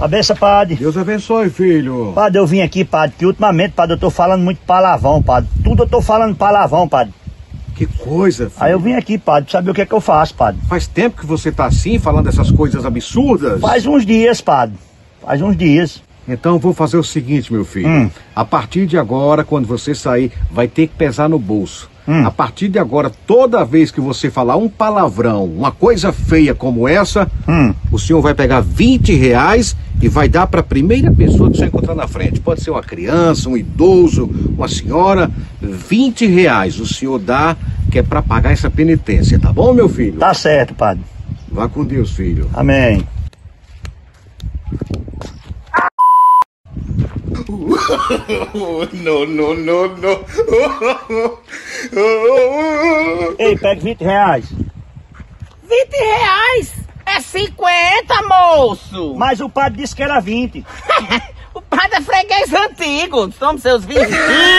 A benção, padre. Deus abençoe, filho. Padre, eu vim aqui, padre, que ultimamente, padre, eu tô falando muito palavrão, padre. Tudo eu tô falando palavrão, padre. Que coisa, filho. Aí eu vim aqui, padre, pra saber o que é que eu faço, padre. Faz tempo que você tá assim, falando essas coisas absurdas? Faz uns dias, padre. Faz uns dias. Então eu vou fazer o seguinte, meu filho. A partir de agora, quando você sair, vai ter que pesar no bolso. A partir de agora, toda vez que você falar um palavrão, uma coisa feia como essa, o senhor vai pegar R$ 20 e vai dar para a primeira pessoa que você encontrar na frente. Pode ser uma criança, um idoso, uma senhora. R$ 20 o senhor dá, que é para pagar essa penitência, tá bom, meu filho? Tá certo, padre. Vá com Deus, filho. Amém. No. Ei, pega R$ 20. 20 reais? É 50, moço! Mas o padre disse que era 20. O padre é freguês antigo, somos seus vizinhos.